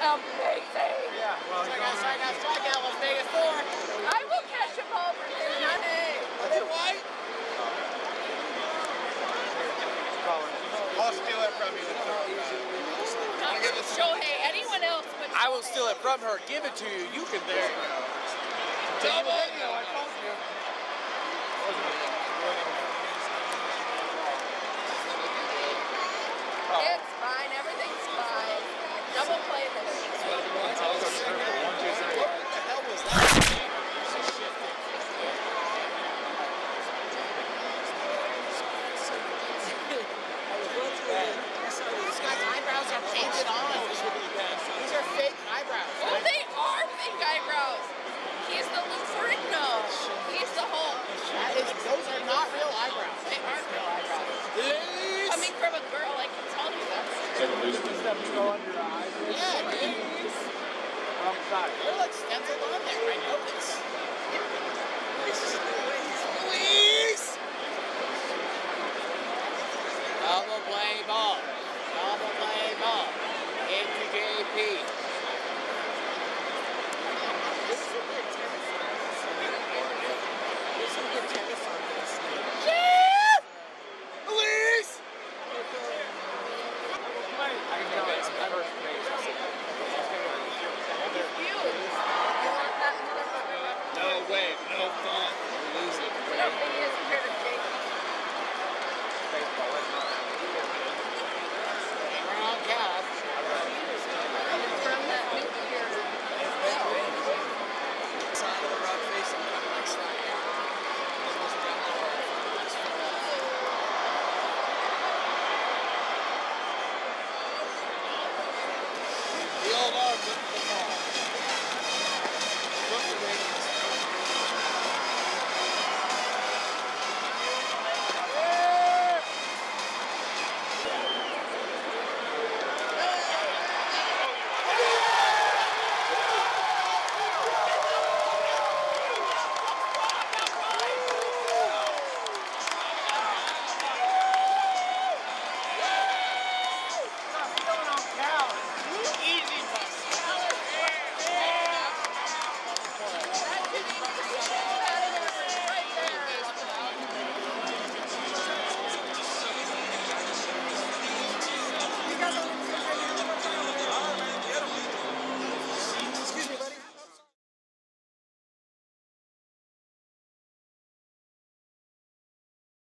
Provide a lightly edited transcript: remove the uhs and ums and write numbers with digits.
amazing. Yeah, well, strikeout Las Vegas 4. I will catch a ball for him, honey. Are they white? I'll steal it from you. Shohei, anyone else but Shohei. I will steal it from her, give it to you. You can there you go. Double! I told you. It's fine, everything's fine. Double play this. What the hell was that? This guy's eyebrows are painted on. These are fake eyebrows. Oh, they are fake eyebrows. He's the Luferino. He's the Hulk. Those are not real eyebrows. They aren't real eyebrows. Please. Coming from a girl, I can tell you that. Stuff to go under your eyes. Yeah, dude. Wrong side. They're like stenciled on there. I know this. Please. Double play ball. Double play ball. Into JP.